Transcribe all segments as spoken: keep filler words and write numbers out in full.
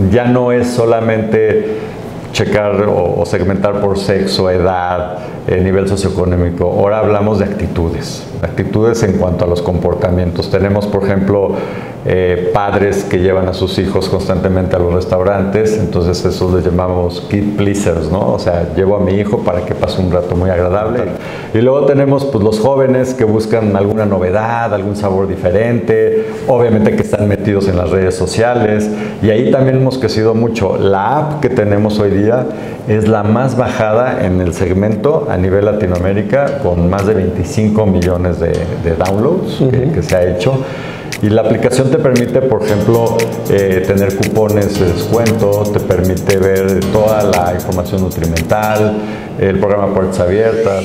ya no es solamente checar o, o segmentar por sexo, edad, eh, nivel socioeconómico. Ahora hablamos de actitudes, actitudes en cuanto a los comportamientos. Tenemos, por ejemplo, eh, padres que llevan a sus hijos constantemente a los restaurantes, entonces eso les llamamos kid pleasers, ¿no? O sea, llevo a mi hijo para que pase un rato muy agradable. Y luego tenemos pues los jóvenes que buscan alguna novedad, algún sabor diferente, obviamente que están metidos en las redes sociales, y ahí también hemos crecido mucho. La app que tenemos hoy día es la más bajada en el segmento a nivel Latinoamérica, con más de veinticinco millones de, de downloads uh-huh. que, que se ha hecho. Y la aplicación te permite, por ejemplo, eh, tener cupones de descuento, te permite ver toda la información nutrimental, el programa Puertas Abiertas.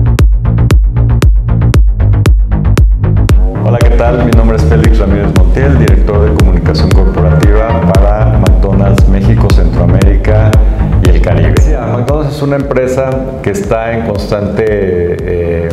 Hola, ¿qué tal? Mi nombre es Félix Ramírez Montiel, director de comunicación corporativa para McDonald's México, Centroamérica y el Caribe. Sí, McDonald's es una empresa que está en constante eh,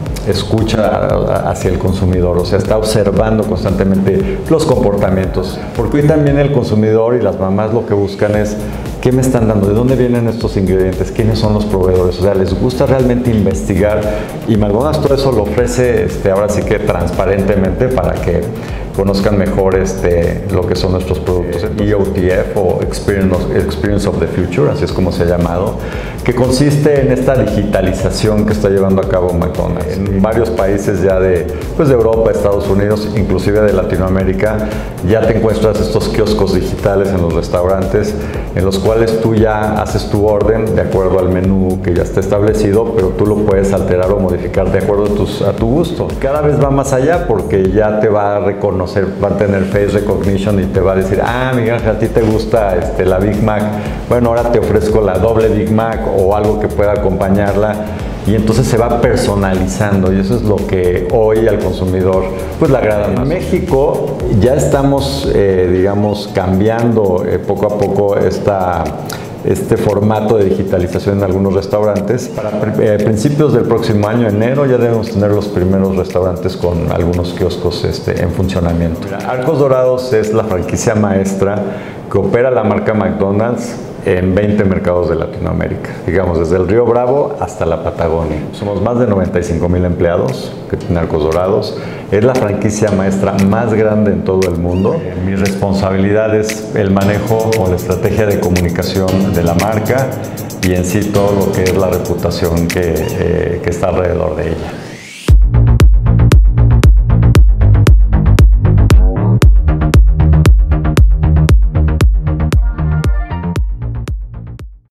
escucha hacia el consumidor, o sea, está observando constantemente los comportamientos, porque hoy también el consumidor y las mamás lo que buscan es ¿qué me están dando? ¿De dónde vienen estos ingredientes? ¿Quiénes son los proveedores? O sea, les gusta realmente investigar, y McDonald's todo eso lo ofrece este, ahora sí que transparentemente para que conozcan mejor este, lo que son nuestros productos. E O T F o Experience of, Experience of the Future, así es como se ha llamado, que consiste en esta digitalización que está llevando a cabo McDonald's. En varios países ya de, pues de Europa, Estados Unidos, inclusive de Latinoamérica, ya te encuentras estos kioscos digitales en los restaurantes, en los cuales tú ya haces tu orden de acuerdo al menú que ya está establecido, pero tú lo puedes alterar o modificar de acuerdo a, tus, a tu gusto. Cada vez va más allá porque ya te va a reconocer, va a tener face recognition y te va a decir, ah, Miguel, a ti te gusta este, la Big Mac, bueno, ahora te ofrezco la doble Big Mac o algo que pueda acompañarla. Y entonces se va personalizando, y eso es lo que hoy al consumidor pues le agrada más. En México ya estamos, eh, digamos, cambiando eh, poco a poco esta, este formato de digitalización en algunos restaurantes. Para eh, principios del próximo año, enero, ya debemos tener los primeros restaurantes con algunos kioscos este, en funcionamiento. Mira, Arcos Dorados es la franquicia maestra que opera la marca McDonald's en veinte mercados de Latinoamérica, digamos desde el Río Bravo hasta la Patagonia. Somos más de noventa y cinco mil empleados que tiene Arcos Dorados. Es la franquicia maestra más grande en todo el mundo. Mi responsabilidad es el manejo o la estrategia de comunicación de la marca y en sí todo lo que es la reputación que, eh, que está alrededor de ella.